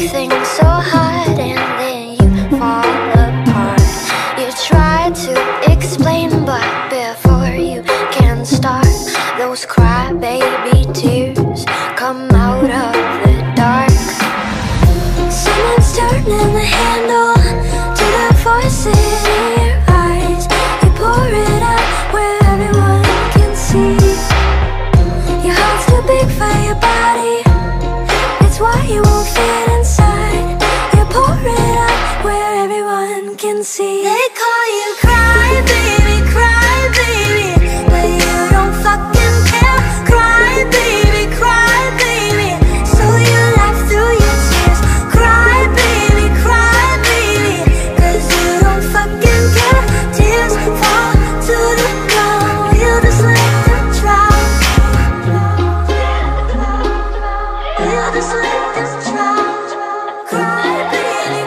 everything so hard and then you fall apart. You try to explain, but before you can start, those crybaby tears come out of the dark. Someone's turning the handle to the voices in your eyes. You pour it out where everyone can see. Your heart's too big for your body, it's why you won't fit inside. You pour it out where everyone can see. They call you cry baby, but you don't fucking care. Cry baby, so you laugh through your tears. Cry baby, cause you don't fucking care. Tears fall to the ground, you just let them drown. You just let them drown. Cry baby.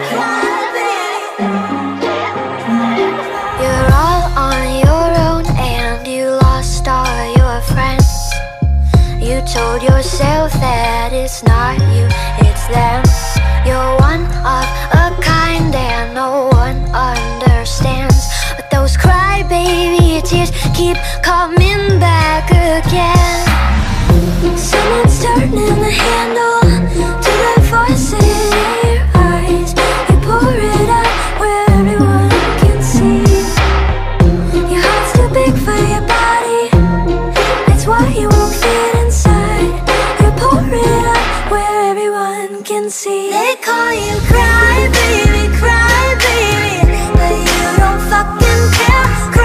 You're all on your own and you lost all your friends. You told yourself that it's not you, it's them. You're one of a kind and no one understands. But those crybaby tears keep coming back again. Someone's turning the handle to the voices in your eyes. You pour it out where everyone can see. Your heart's too big for your body, it's why you won't fit inside. You pour it out where everyone can see. They call you cry baby, but you don't fucking care.